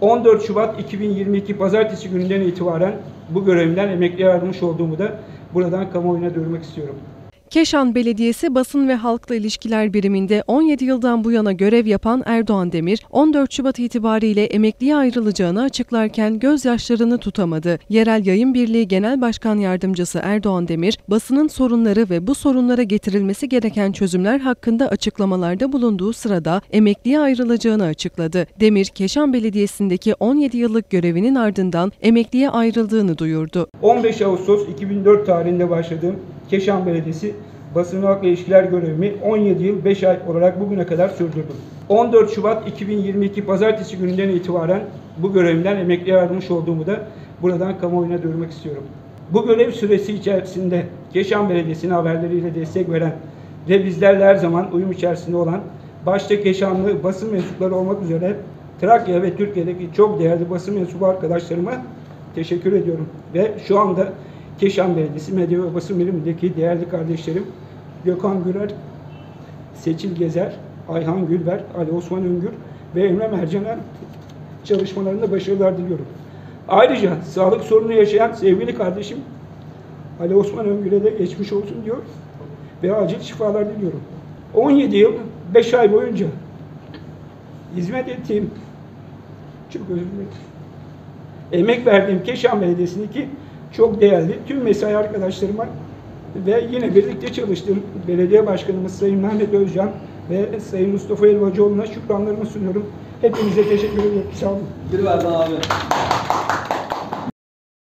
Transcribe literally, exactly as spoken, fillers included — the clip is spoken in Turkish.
on dört Şubat iki bin yirmi iki Pazartesi gününden itibaren bu görevimden emekliye ayrılmış olduğumu da buradan kamuoyuna duyurmak istiyorum. Keşan Belediyesi Basın ve Halkla İlişkiler Biriminde on yedi yıldan bu yana görev yapan Erdoğan Demir, on dört Şubat itibariyle emekliye ayrılacağını açıklarken gözyaşlarını tutamadı. Yerel Yayın Birliği Genel Başkan Yardımcısı Erdoğan Demir, basının sorunları ve bu sorunlara getirilmesi gereken çözümler hakkında açıklamalarda bulunduğu sırada emekliye ayrılacağını açıkladı. Demir, Keşan Belediyesi'ndeki on yedi yıllık görevinin ardından emekliye ayrıldığını duyurdu. on beş Ağustos iki bin dört tarihinde başladığım Keşan Belediyesi Basın ve Halkla İlişkiler görevimi on yedi yıl beş ay olarak bugüne kadar sürdürdüm. on dört Şubat iki bin yirmi iki Pazartesi gününden itibaren bu görevimden emekliye ayrılmış olduğumu da buradan kamuoyuna duyurmak istiyorum. Bu görev süresi içerisinde Keşan Belediyesi'ne haberleriyle destek veren ve bizlerle her zaman uyum içerisinde olan başta Keşanlı basın mensupları olmak üzere Trakya ve Türkiye'deki çok değerli basın mensubu arkadaşlarıma teşekkür ediyorum. Ve şu anda Keşan Belediyesi Medya ve Basın Birimindeki değerli kardeşlerim Gökhan Gürer, Seçil Gezer, Ayhan Gülber, Ali Osman Öngür ve Emre Mercan'a çalışmalarında başarılar diliyorum. Ayrıca sağlık sorunu yaşayan sevgili kardeşim Ali Osman Öngür'e de geçmiş olsun diyor ve acil şifalar diliyorum. on yedi yıl beş ay boyunca hizmet ettiğim, çok özür dilerim, emek verdiğim Keşan Belediyesi'ndeki çok değerli tüm mesai arkadaşlarıma ve yine birlikte çalıştığım belediye başkanımız Sayın Mehmet Özcan ve Sayın Mustafa Elbacıoğlu'na şükranlarımı sunuyorum. Hepinize teşekkür ederim. Sağ olun. Bir ver abi.